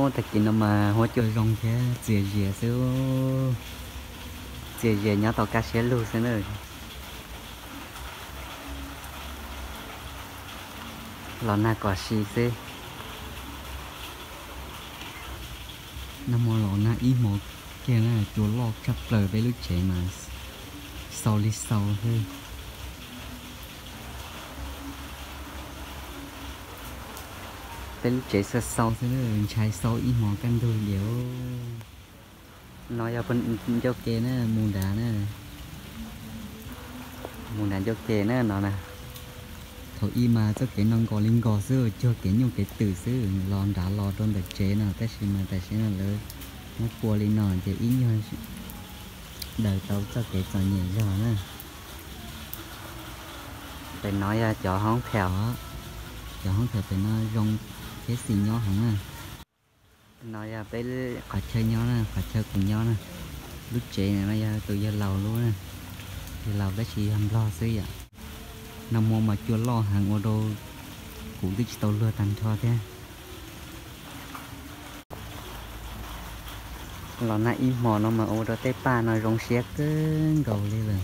ô ta kia nó mà hoa chơi rong thế dìa dìa xíu dìa dìa nhá tàu cá xe luôn xíu nữa lò na quả xì xí nó mò lò na ý một kia là chúa lò chắp lời với lúc trẻ mà sau đi sau thôi với lúc trẻ sau sau thế nữa trái sau ý mò căn đôi điệu nói ra bên cho kia nữa mùn đá cho kia nữa nó nè thôi y mà cho cái nông gò linh gò xưa cho cái nhiều cái từ xưa lòn đá lò trong đặc chế nào cái gì mà tại sao là lớn nó cua lên nọ thì ý nhau đời tao cho cái trò nhẹ rồi nè phải nói ra cho hóng theo á cho hóng theo phải nó rong cái gì nhỏ hỏng à nói ra phải khỏi chơi nhỏ nè khỏi chơi cùng nhau nè lúc trẻ này nó ra từ giờ lầu luôn nè thì lầu cái gì hầm lo xí vậy nằm mô mà chưa lo hàng ô đô cũng đi tàu lừa tàn cho thế lò nãy mò nó mà ô đô tế pa nó rong xe cứ gầu lên rồi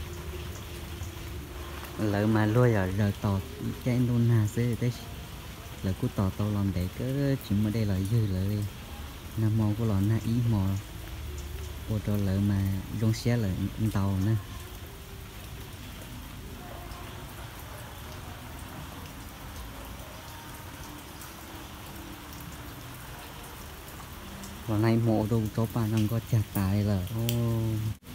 lỡ mà lôi rồi tàu chạy luôn hà xí thế lỡ cứ tàu tàu làm để cứ chỉ mà đây là dư lại đi nằm mò của lò nãy mò ô đô lỡ mà rong xe là tàu nè hôm nay mộ đồ cho bà đang có chặt tài là ô